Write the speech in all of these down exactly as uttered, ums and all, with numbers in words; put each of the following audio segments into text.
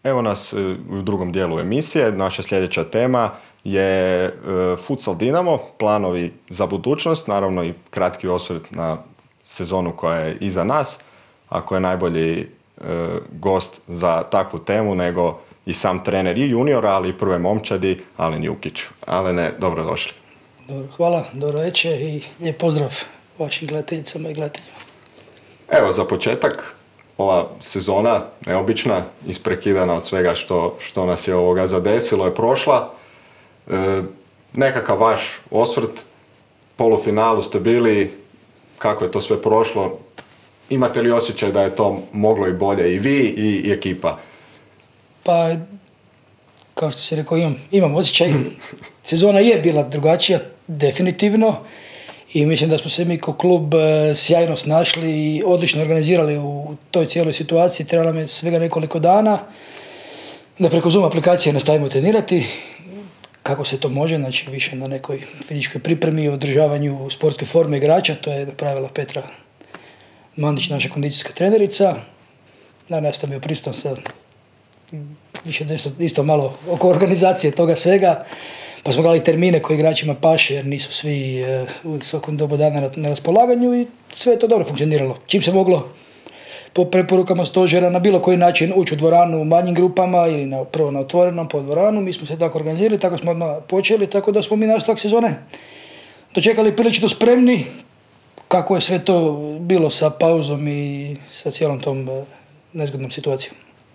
Evo nas u drugom dijelu emisije. Naša sljedeća tema je Futsal Dinamo, planovi za budućnost, naravno i kratki osvrt na sezonu koja je iza nas. Ako je najbolji e, gost za takvu temu nego i sam trener i juniora, ali i prve momčadi, Alen Jukić. Alene, dobrodošli. Dobro, hvala, dobro večer i lijep pozdrav vašim gledateljicama i gledateljima. Evo, za početak, ova sezona neobična, isprekidana od svega što, što nas je ovoga zadesilo, je prošla. E, nekakav vaš osvrt, polufinalu ste bili, kako je to sve prošlo? Imate li osjećaj da je to moglo i bolje i vi i, i ekipa? Pa, kao što si rekao, imam, imam osjećaj. Sezona je bila drugačija, definitivno. I mislim da smo se mi kao klub sjajno snašli i odlično organizirali u toj cijeloj situaciji. Trebalo nam je svega nekoliko dana da preko Zoom aplikacije nastavimo trenirati. Kako se to može, znači više na nekoj fizičkoj pripremi i održavanju sportske forme igrača. To je napravila Petra Mandić, naša kondicijska trenerica. Naravno, ja sam bio prisutan sa više desto, isto malo oko organizacije toga svega. Pa smo gledali termine koji igračima paše jer nisu svi uh, u svakom dobu dana na, na raspolaganju i sve je to dobro funkcioniralo. Čim se moglo po preporukama stožera na bilo koji način ući u dvoranu u manjim grupama ili na, prvo na otvorenom po dvoranu, mi smo se tako organizirali, tako smo odmah počeli, tako da smo mi nastavak sezone dočekali prilično spremni. Kako je sve to bilo sa pauzom i sa cijelom tom uh, nezgodnom situacijom.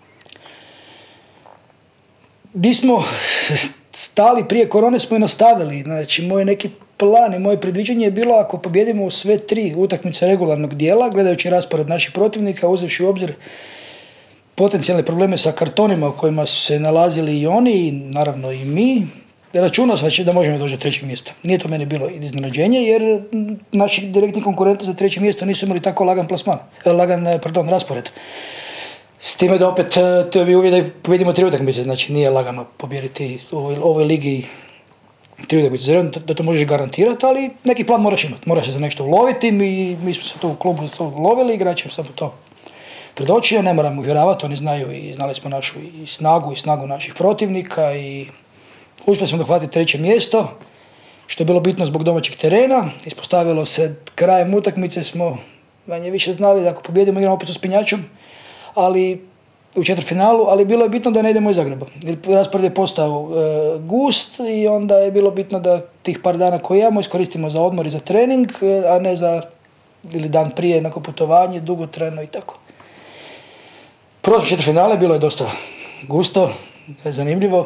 Di smo stali prije korone smo i nastavili. Znači, moj neki plan i moje predviđanje je bilo ako pobjedimo sve tri utakmice regularnog dijela, gledajući raspored naših protivnika, uzevši u obzir potencijalne probleme sa kartonima u kojima su se nalazili i oni, i naravno i mi, računao sam da možemo doći do trećeg mjesta. Nije to meni bilo iznenađenje, jer naši direktni konkurenti za treće mjesto nisu imali tako lagan plasman, lagan, pardon, raspored. S time da opet to bi uvijek da pobjedimo tri utakmice, znači nije lagano pobijediti u ovoj, ovoj ligi tri utakmice. Zrem da to možeš garantirati, ali neki plan moraš imati. Moraš se za nešto uloviti, mi, mi smo se tu u klubu to ulovili, igračem sam to predočio, ne moram uvjeravati, oni znaju i znali smo našu i snagu i snagu naših protivnika i uspjeli smo dohvatiti treće mjesto, što je bilo bitno zbog domaćeg terena. Ispostavilo se krajem utakmice smo manje više znali da ako pobjedimo igramo opet s Uspinjačom, ali u četvrtfinalu, ali bilo je bitno da ne idemo iz Zagreba. Raspored je postao e, gust i onda je bilo bitno da tih par dana koje imamo iskoristimo za odmor i za trening, a ne za ili dan prije neko putovanje, dugotrajno i tako. Prvo četvrtfinale bilo je dosta gusto, zanimljivo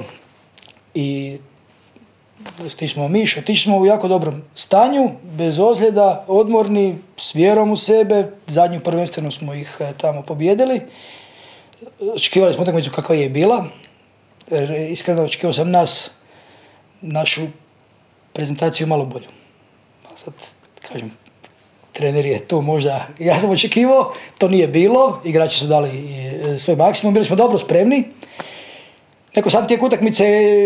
i otišli smo Miš, otišli smo u jako dobrom stanju, bez ozljeda, odmorni, s vjerom u sebe, zadnju prvenstveno smo ih tamo pobjedili. Očekivali smo utakmicu kakva je bila, iskreno očekivao sam nas, našu prezentaciju malo bolju. Sad, kažem, trener je tu možda, ja sam očekivao, to nije bilo, igrači su dali svoj maksimum, bili smo dobro spremni. Neko sam tijek utakmice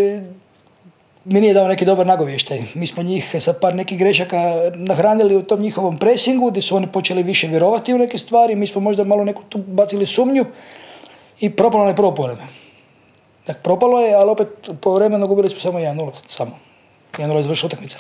mi nije dao neki dobar nagovještaj. Mi smo njih sa par nekih grešaka nahranili u tom njihovom presingu, gdje su oni počeli više vjerovati u neke stvari, mi smo možda malo neku tu bacili sumnju i propalo nam je prvo povreme. Dakle, propalo je, ali opet po vremenu gubili smo samo jedan nula, samo. jedan nula je završila utakmica.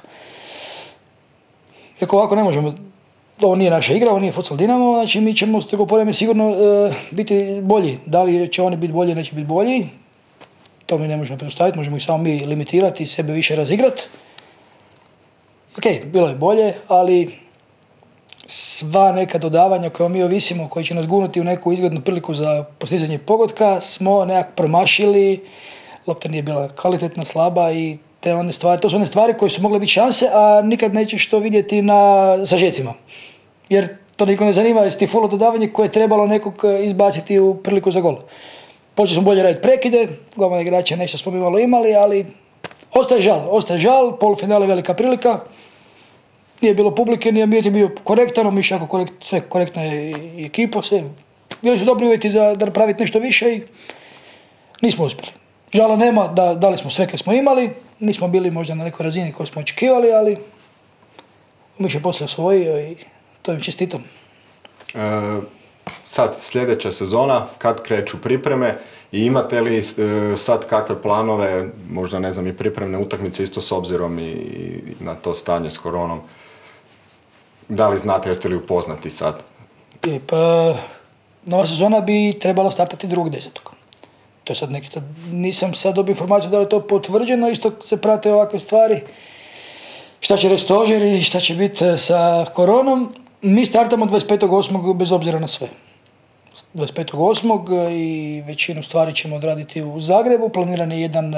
Iako ovako ne možemo, ovo nije naša igra, ovo nije Futsal Dinamo, znači mi ćemo s tog povreme sigurno uh, biti bolji. Da li će oni biti bolji, neće biti bolji, to mi ne možemo predstaviti, možemo ih samo mi limitirati, sebe više razigrati. Ok, bilo je bolje, ali sva neka dodavanja koja mi ovisimo, koji će nas gurnuti u neku izglednu priliku za postizanje pogotka, smo nekako promašili, lopta nije bila kvalitetna, slaba i te one stvari, to su one stvari koje su mogle biti šanse, a nikad nećeš to vidjeti na sažecima. Jer to niko ne zanima, jesi ti full dodavanje koje je trebalo nekog izbaciti u priliku za gol. Počeli smo bolje raditi prekide, golmana igrača nešto smo mi malo imali, ali ostaje žal, ostaje žal, polufinale je velika prilika, nije bilo publike, nije ambijent je bio korektan, mi šako korekt, sve korektna je i ekipa, sve. Bili su dobri uvjeti za da napraviti nešto više i nismo uspjeli. Žala nema, da, dali smo sve kaj smo imali, nismo bili možda na nekoj razini koju smo očekivali, ali Miš je poslije osvojio i to im čestitam. E, sad sljedeća sezona, kad kreću pripreme i imate li e, sad kakve planove, možda ne znam i pripremne utakmice isto s obzirom i, i na to stanje s koronom? Da li znate, jeste li upoznati sad? Je, pa, nova sezona bi trebala startati drugog desetog. To je sad neki, nisam sad dobio informaciju da li je to potvrđeno, isto se prate ovakve stvari. Šta će reći stožer i šta će biti sa koronom. Mi startamo dvadeset petog osmog bez obzira na sve. dvadeset petog osmog i većinu stvari ćemo odraditi u Zagrebu. Planiran je jedan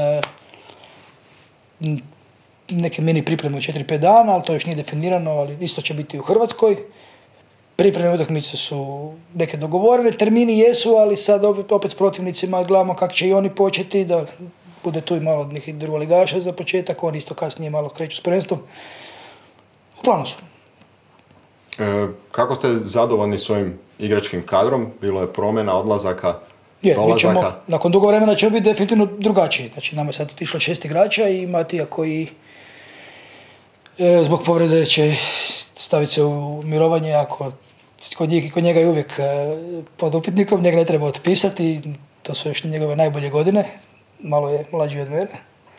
neke mini pripreme u četiri pet dana, ali to još nije definirano, ali isto će biti u Hrvatskoj. Pripremne utakmice su neke dogovorene, termini jesu, ali sad opet s protivnicima gledamo kako će i oni početi, da bude tu i malo od nekih drugoligaša za početak, oni isto kasnije malo kreću s prvenstvom. U planu su. E, kako ste zadovoljni svojim igračkim kadrom? Bilo je promjena, odlazaka, je, dolazaka? Ćemo, nakon dugo vremena ćemo biti definitivno drugačiji. Znači, nama je sad otišlo šest igrača i Matija koji e, zbog povrede će staviti se u mirovanje, ako kod, njih, kod njega je uvijek e, pod upitnikom, njega ne treba otpisati, to su još njegove najbolje godine, malo je mlađi od mene.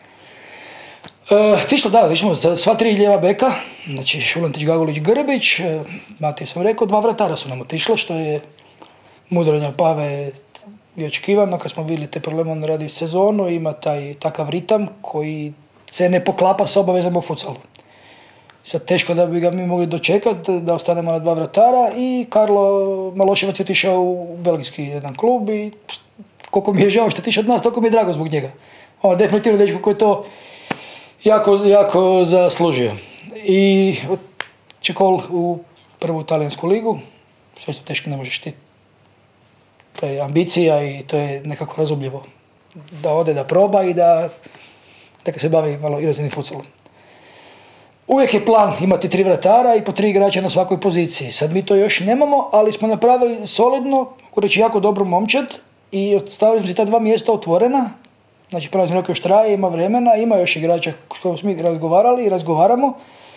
E, tišlo, da, višmo sva tri lijeva beka, znači Šulantić, Gagulić, Grbić, e, Matija sam rekao, dva vratara su nam otišla, što je mudronja Pave i očekivano, kad smo vidjeli te probleme, on radi sezonu, ima taj takav ritam koji se ne poklapa sa obavezama u futsalu. Sad teško da bi ga mi mogli dočekati, da ostanemo na dva vratara i Karlo Maloševac je otišao u belgijski jedan klub i koliko mi je žao što je otišao od nas, toliko mi je drago zbog njega. On definitivno dečko koji je to jako, jako zaslužio. I Čekol u prvu talijansku ligu, što isto teško ne možeš ti. To je ambicija i to je nekako razumljivo. Da ode, da proba i da, da se bavi malo i razini futsalom. Uvijek je plan imati tri vratara i po tri igrača na svakoj poziciji. Sad mi to još nemamo, ali smo napravili solidno, mogu reći jako dobro momčad i ostavili smo si ta dva mjesta otvorena. Znači, pravo sam rekao još traje, ima vremena, ima još igrača s kojima smo mi razgovarali i razgovaramo.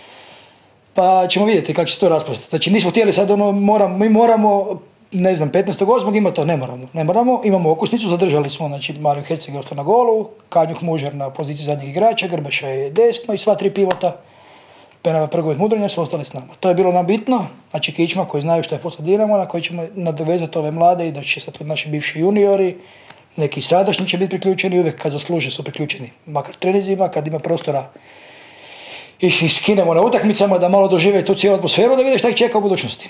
Pa ćemo vidjeti kako će se to raspustiti. Znači, nismo htjeli sad ono, moramo, mi moramo, ne znam, petnaestog osmog ima to, ne moramo. Ne moramo, imamo okusnicu, zadržali smo, znači, Mario Herceg je ostao na golu, Kanjuh Mužar na poziciji zadnjeg igrača, Grbaša je desno i sva tri pivota, Penava, Prgović, Mudronja su ostali s nama. To je bilo nam bitno, znači kičma koji znaju što je Futsal Dinamo, na koji ćemo nadovezati ove mlade i da će sad tu naši bivši juniori, neki sadašnji će biti priključeni, uvijek kad zasluže su priključeni, makar trenizima, kad ima prostora ih iskinemo na utakmicama, da malo dožive tu cijelu atmosferu, da vide šta ih čeka u budućnosti.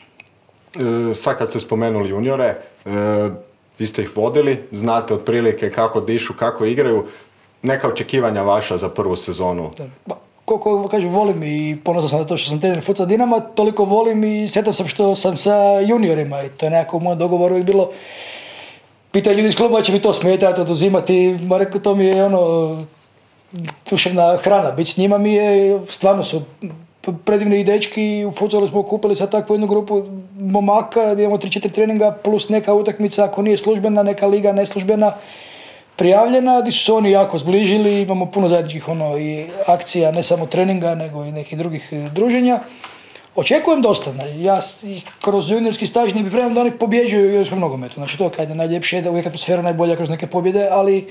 E, sad kad ste spomenuli juniore, e, vi ste ih vodili, znate otprilike kako dišu, kako igraju, neka očekivanja vaša za prvu sezonu? Da. Koliko, kažem, volim i ponosan sam na to što sam trener Futsal Dinama, toliko volim i sretan sam što sam sa juniorima i to je nekako u mojem dogovoru uvijek bilo. Pitaju ljudi iz kluba će mi to smetati, oduzimati, ma rekao, to mi je ono, duševna hrana, biti s njima mi je, stvarno su predivni dečki, u futsalu smo okupili sad takvu jednu grupu momaka, gdje imamo tri četiri treninga plus neka utakmica, ako nije službena, neka liga neslužbena, prijavljena, gdje su se oni jako zbližili, imamo puno zajedničkih ono, i akcija, ne samo treninga, nego i nekih drugih druženja. Očekujem dosta. Ja kroz juniorski staž ne pripremam da oni pobjeđuju u juniorskom nogometu. Znači to kada je najljepše, da uvijek atmosfera najbolja kroz neke pobjede, ali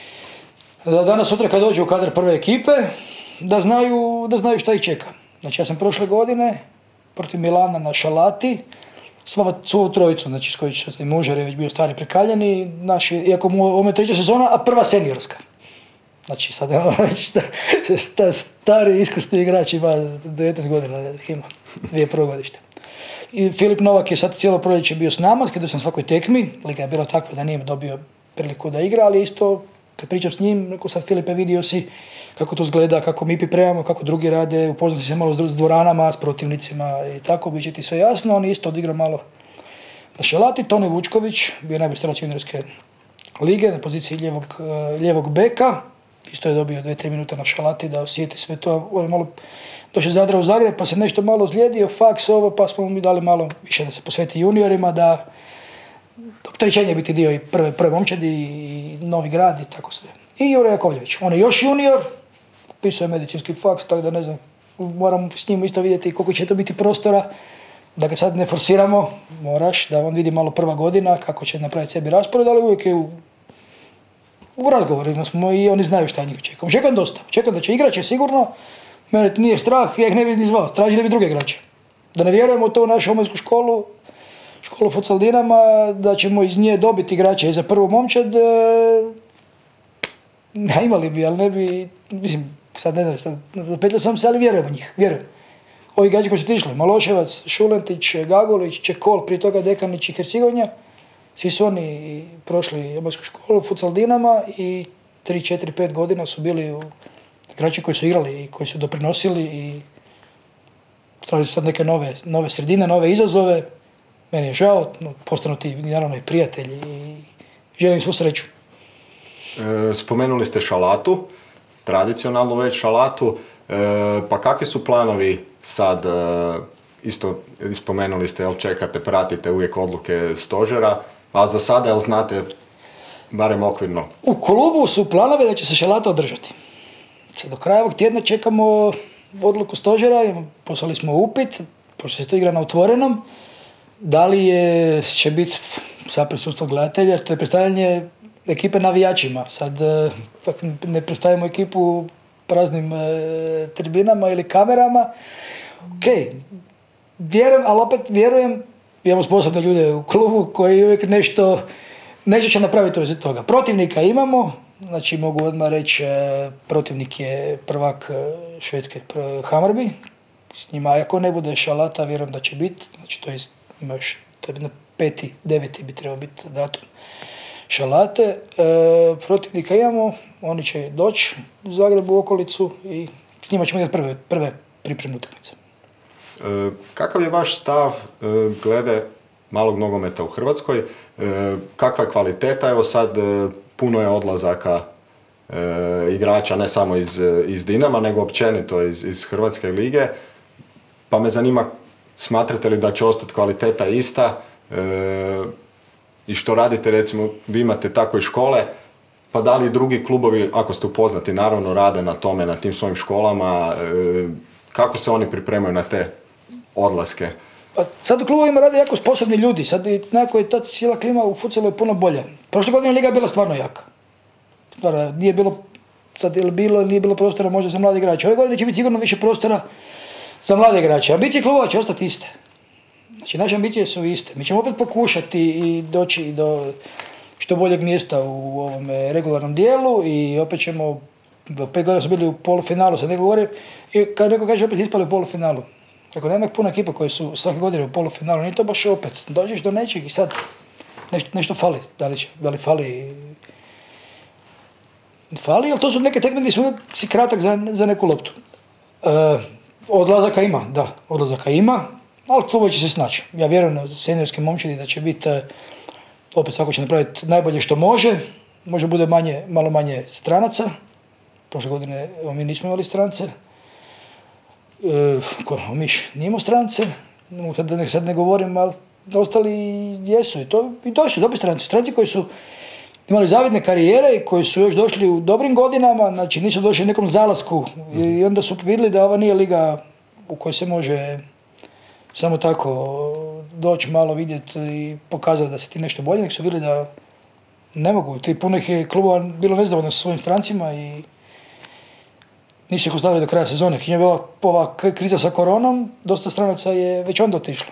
da danas sutra kad dođu u kadar prve ekipe, da znaju, da znaju šta ih čeka. Znači ja sam prošle godine protiv Milana na Šalati, svu, svu trojicu, znači s koji će Mužar je već bio stari prekaljeni, naši, iako mu ovo je treća sezona, a prva seniorska. Znači sad je sta, stari iskusni igrač, ima devetnaest godina, ima dvije progodište. I Filip Novak je sad cijelo proljeće bio s nama, kada sam svakoj tekmi, liga je bila takva da nije dobio priliku da igra, ali isto kad pričam s njim, rekao sad Filipe vidio si kako to izgleda, kako mi pripremamo, kako drugi rade, upoznati se malo s dvoranama, s protivnicima i tako, bit će ti sve jasno. On isto odigra malo na Šalati. Toni Vučković, bio najbolji strelac juniorske lige na poziciji lijevog, lijevog beka. Isto je dobio dvije tri minuta na Šalati da osjeti sve to. On je malo došao iz Zadra u Zagreb pa se nešto malo zlijedio, faks ovo, pa smo mu dali malo više da se posveti juniorima, da opterećenje biti dio i prve, prve momčadi i Novi Grad i tako sve. I Jure Jakovljević, on je još junior, pisao je medicinski faks, tako da ne znam, moram s njim isto vidjeti koliko će to biti prostora, da ga sad ne forsiramo, moraš, da on vidi malo prva godina kako će napraviti sebi raspored, ali uvijek je u, u razgovorima smo i oni znaju šta njih očekujem. Očekujem dosta, očekujem da će igrače sigurno, mene nije strah, ja ih ne bi ni zvao, tražili bi druge igrače. Da ne vjerujemo u to u našu omladinsku školu, školu Futsal Dinama, da ćemo iz nje dobiti igrače i za prvu momčad, ja, imali bi, ali ne bi, mislim, sad ne znam, sad zapetljao sam se, ali vjerujem u njih, vjerujem. Ovi igrači koji su otišli, Maloševac, Šulentić, Gagolić, Čekol, prije toga Dekanić i Hercigonja, svi su oni prošli omladinsku školu Futsal Dinama i tri, četiri, pet godina su bili u igrači koji su igrali i koji su doprinosili i tražili su sad neke nove, nove sredine, nove izazove. Meni je žao, no, postanu ti naravno i prijatelji i želim svu sreću. E, spomenuli ste šalatu, tradicionalnu već šalatu, e, pa kakvi su planovi sad, e, isto spomenuli ste, jel čekate, pratite uvijek odluke stožera, a za sada, jel znate, barem okvirno? U klubu su planovi da će se šalata održati. Sad do kraja ovog tjedna čekamo odluku stožera, poslali smo upit, pošto se to igra na otvorenom, da li je, će biti sa prisustvom gledatelja, to je predstavljanje ekipe navijačima. Sad ne predstavimo ekipu praznim e, tribinama ili kamerama. Ok, vjerujem, ali opet vjerujem, imamo sposobne ljude u klubu koji uvijek nešto, nešto će napraviti od toga. Protivnika imamo, znači mogu odmah reći, e, protivnik je prvak e, Švedske, Hammarby. S njima, ako ne bude šalata, vjerujem da će biti, znači to je, ima još, to je na peti, deveti bi trebao biti datum šalate. E, protivnika imamo, oni će doći u Zagrebu u okolicu i s njima ćemo imati prve, prve pripremne utakmice. E, kakav je vaš stav e, glede malog nogometa u Hrvatskoj? E, kakva je kvaliteta? Evo sad e, puno je odlazaka e, igrača, ne samo iz, iz Dinama, nego općenito iz, iz Hrvatske lige. Pa me zanima, smatrate li da će ostati kvaliteta ista? E, I što radite, recimo, vi imate tako i škole, pa da li drugi klubovi, ako ste upoznati, naravno rade na tome, na tim svojim školama, e, kako se oni pripremaju na te odlaske? Pa sad u klubovima rade jako sposobni ljudi, sad nekako je ta cijela klima u futsalu je puno bolja. Prošle godine liga je bila stvarno jaka. Stvarno, nije bilo, sad je bilo, nije bilo prostora možda za mlade igrače. Ove godine će biti sigurno više prostora za mlade igrače. Ambicije klubova će ostati iste. Znači, naše ambicije su iste. Mi ćemo opet pokušati i doći do što boljeg mjesta u ovom regularnom dijelu i opet ćemo, pet godina su bili u polufinalu, sad neko govori, i kad neko kaže opet ispali u polufinalu. Dakle, nema puno ekipa koje su svake godine u polufinalu, nije to baš opet. Dođeš do nečeg i sad nešto, nešto fali. Da li, će, da li fali? Fali, ali to su neke tekme gdje smo si kratak za, za neku loptu. E, odlazaka ima, da, odlazaka ima. Ali kluba će se snaći. Ja vjerujem na seniorske momčadi da će biti, opet svako će napraviti najbolje što može. Možda bude manje, malo manje stranaca. Prošle godine mi nismo imali strance. E, Omiš nije imao strance. Da ne, sad ne govorim, ali ostali jesu. I to, i to su dobri stranci. Stranci koji su imali zavidne karijere i koji su još došli u dobrim godinama. Znači nisu došli u nekom zalasku. I onda su vidjeli da ova nije liga u kojoj se može samo tako doći malo vidjeti i pokazati da se ti nešto bolje, nek su vidjeli da ne mogu. Ti puno ih je klubova bilo nezadovoljno sa svojim strancima i nisu ih ostavili do kraja sezone. Kad je bila ova kriza sa koronom, dosta stranaca je već onda otišlo.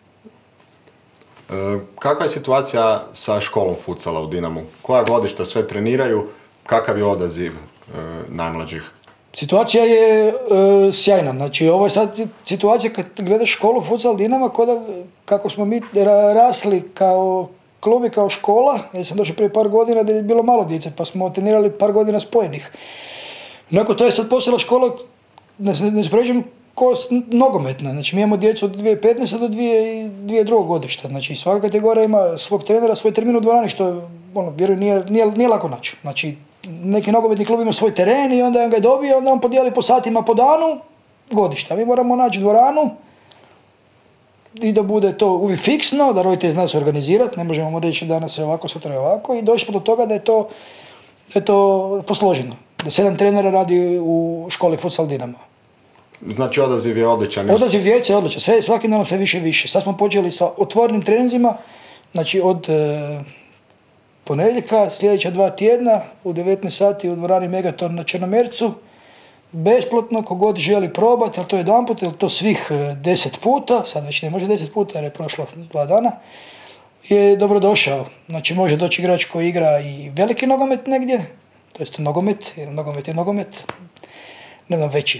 E, kakva je situacija sa školom futsala u Dinamu? Koja godišta sve treniraju? Kakav je odaziv e, najmlađih? Situacija je e, sjajna. Znači, ovo je sad situacija kad gledaš školu Futsal Dinama, da, kako smo mi ra- rasli kao klub i kao škola, jer sam došao prije par godina da je bilo malo djece, pa smo trenirali par godina spojenih. Nakon to je sad postala škola, ne, ne spređem, ko nogometna. Znači, mi imamo djecu od dvije tisuće petnaeste do dvije tisuće druge godišta. Znači, svaka kategorija ima svog trenera, svoj termin u dvorani, što, ono, vjerujem, nije, nije, nije lako naći. Znači, neki nogometni klub ima svoj teren i onda on ga dobije, onda on podijeli po satima po danu godišta. Mi moramo naći dvoranu i da bude to uvijek fiksno, da roditelji zna se organizirati, ne možemo mu reći danas je ovako, sutra je ovako i došli smo do toga da je to, da je to posloženo. Da sedam trenera radi u školi Futsal Dinama. Znači odaziv je odličan. Odaziv djece je odličan, sve, svaki dan sve više i više. Sad smo počeli sa otvorenim treninzima, znači od e, ponedjeljka, sljedeća dva tjedna, u devetnaest sati u dvorani Megaton na Črnomercu, besplatno, kogod želi probati, ali to jedan put, ili to svih deset puta, sad već ne može deset puta jer je prošlo dva dana, je dobrodošao. Znači može doći igrač koji igra i veliki nogomet negdje, to jest nogomet, jer nogomet je nogomet, ne znam, veći.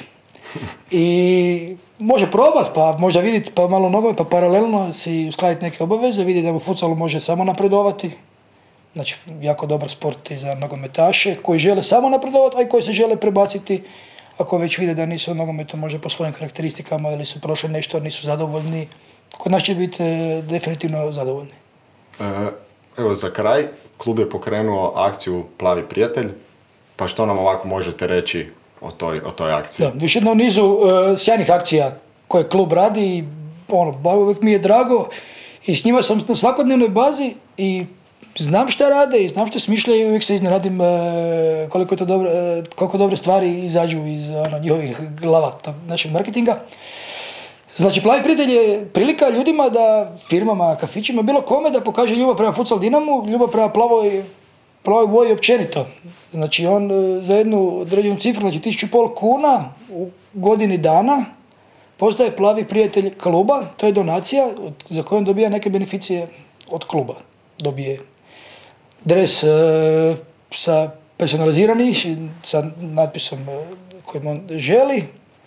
I može probati, pa možda vidjeti pa malo nogomet, pa paralelno si uskladiti neke obaveze, vidjeti da u futsalu može samo napredovati. Znači, jako dobar sport i za nogometaše koji žele samo napredovati, a i koji se žele prebaciti ako već vide da nisu u nogometu možda po svojim karakteristikama ili su prošli nešto, nisu zadovoljni. Kod nas će biti e, definitivno zadovoljni. E, evo, za kraj, klub je pokrenuo akciju Plavi prijatelj, pa što nam ovako možete reći o toj, o toj akciji? Da, još jedna u nizu e, sjajnih akcija koje klub radi i ono, uvijek mi je drago i s njima sam na svakodnevnoj bazi i znam šta rade i znam šta smišljaju i uvijek se iznenadim e, koliko, to dobro, e, koliko dobre stvari izađu iz ono, njihovih glava tog našeg marketinga. Znači, Plavi prijatelj je prilika ljudima da, firmama, kafićima, bilo kome da pokaže ljubav prema Futsal Dinamu, ljubav prema plavoj, plavoj boji općenito. Znači, on e, za jednu određenu cifru, znači tisuću i pol kuna u godini dana, postaje Plavi prijatelj kluba, to je donacija za koju on dobija neke beneficije od kluba. Dobije dres e, sa personalizirani, sa natpisom e, kojim on želi,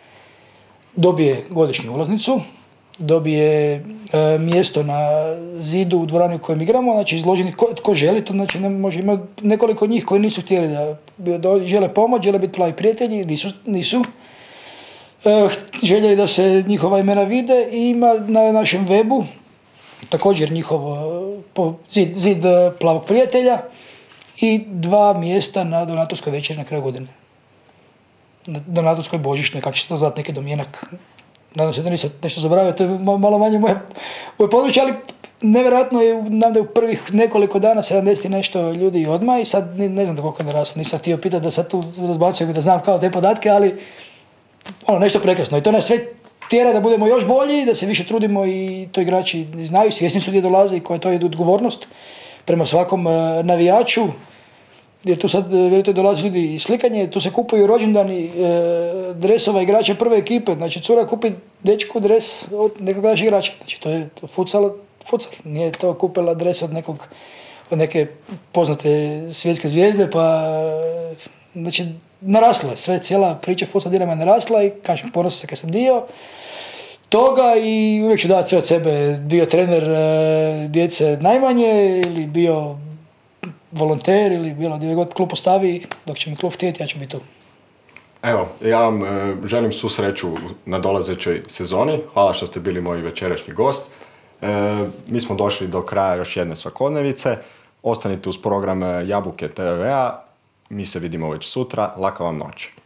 dobije godišnju ulaznicu, dobije e, mjesto na zidu u dvorani u kojem igramo, znači izloženi ko, tko želi, to znači ne može, ima nekoliko njih koji nisu htjeli da, da žele pomoć, žele biti Plavi prijatelji, nisu, nisu. E, željeli da se njihova imena vide i ima na našem webu također njihov po, zid, zid Plavog prijatelja i dva mjesta na donatorskoj večeri na kraju godine. Na donatorskoj božićnoj, kako će se to zvati, neki domjenak. Nadam se da nisam nešto zaboravio, to je malo manje moje, moje područje, ali nevjerojatno je, nam da je u prvih nekoliko dana sedamdeset i nešto ljudi odmah i sad ne, ne znam da koliko je naraslo, nisam htio pitati da sad tu razbacujem da znam kao te podatke, ali ono, nešto prekrasno i to nas sve tjera da budemo još bolji, da se više trudimo i to igrači znaju, svjesni su gdje dolaze i koja je to je odgovornost prema svakom uh, navijaču. Jer tu sad, vjerujte, dolaze ljudi i slikanje, tu se kupuju rođendani uh, dresova igrača prve ekipe. Znači, cura kupi dečku dres od nekog našeg igrača. Znači, to je to futsal, futsal. Nije to kupila dres od nekog, od neke poznate svjetske zvijezde, pa znači, naraslo je sve, cijela priča Futsal Dinama je narasla i kažem, ponosim se kad sam dio toga i uvijek ću dati sve od sebe, bio trener e, djece najmanje ili bio volonter ili bilo gdje god klub postavi, dok će mi klub htjeti, ja ću biti tu. Evo, ja vam e, želim svu sreću na dolazećoj sezoni, hvala što ste bili moj večerašnji gost. E, mi smo došli do kraja još jedne svakodnevice, ostanite uz program Jabuke te ve a, mi se vidimo već sutra, laka vam noć.